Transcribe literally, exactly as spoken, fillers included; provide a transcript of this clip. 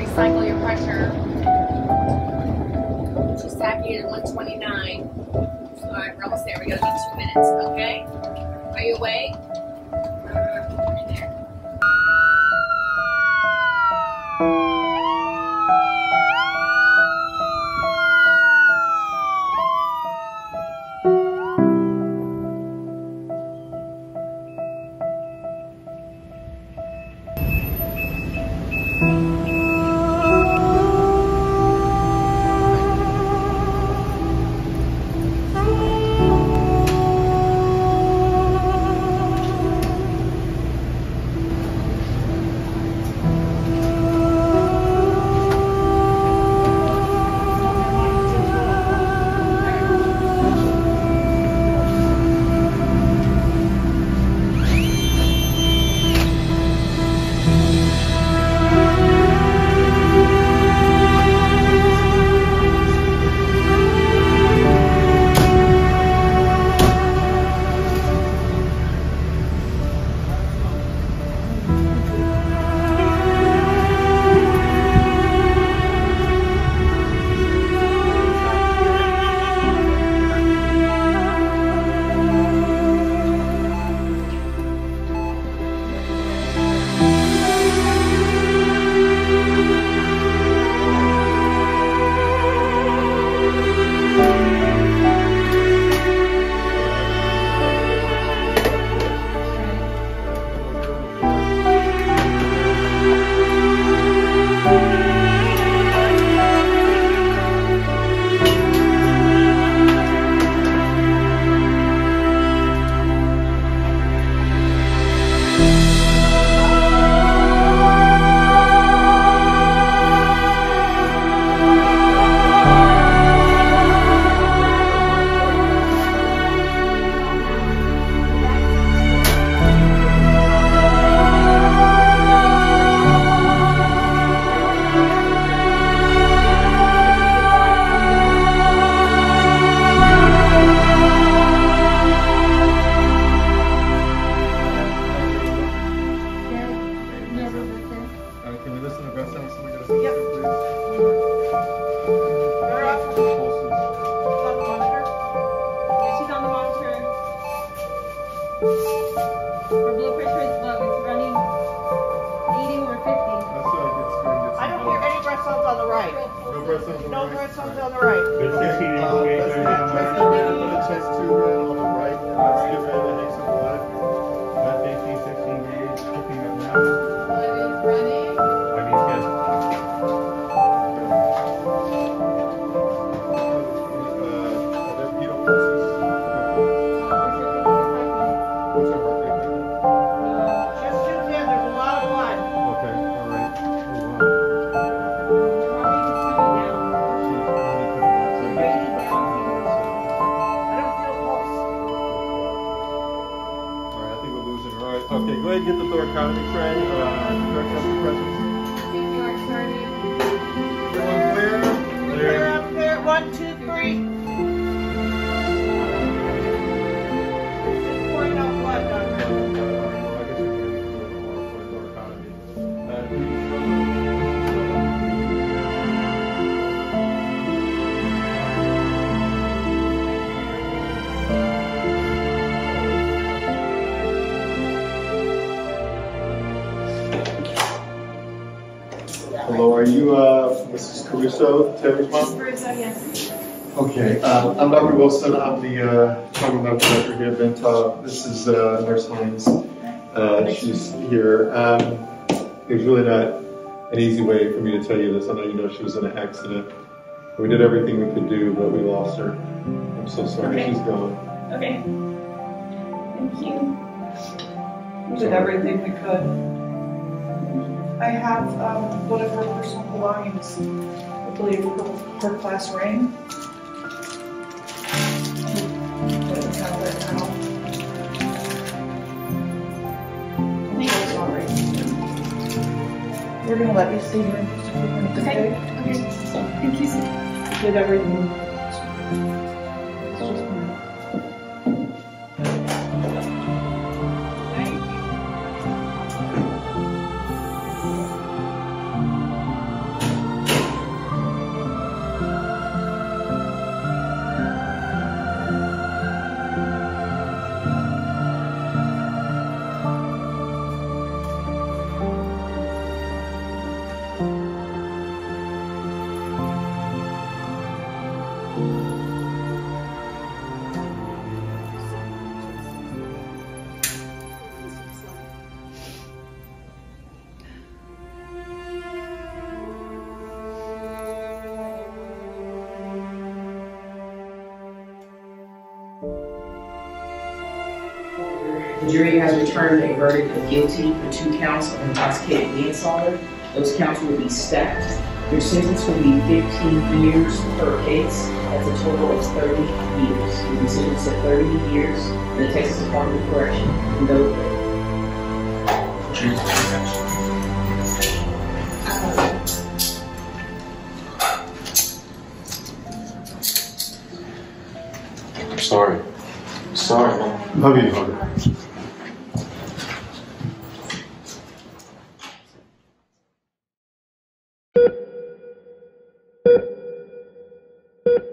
cycle your pressure to saturated one twenty-nine. All right, we're almost there. We got about two minutes, okay? Are you awake? Right there. Okay, go ahead and get the thoracotomy tray. Uh, direct up the presence. Everyone clear? Clear up there. One, two, three. Just pouring out blood, Doctor. Hello, are you uh, Missus Caruso, Taylor's mom? Caruso, yes. Okay, uh, I'm Doctor Wilson. I'm the uh, trauma medical director here at Taub. This is uh, Nurse Hines. Uh, she's here. Um, there's really not an easy way for me to tell you this. I know you know she was in an accident. We did everything we could do, but we lost her. I'm so sorry. Okay. She's gone. Okay. Thank you. We did everything we could. I have um, one of her personal belongings. I believe her, her class ring. But I have that now. I'm so sorry. We're gonna let you see her in just a few minutes. Okay. Okay. Thank you so much. Did everything. jury has returned a verdict of guilty for two counts of intoxicated manslaughter. Those counts will be stacked. Your sentence will be fifteen years per case. That's a total of thirty years. You'll be sentenced to thirty years in the Texas Department of Correction. And those I'm sorry. I'm sorry, Mom. Love you, Mother. You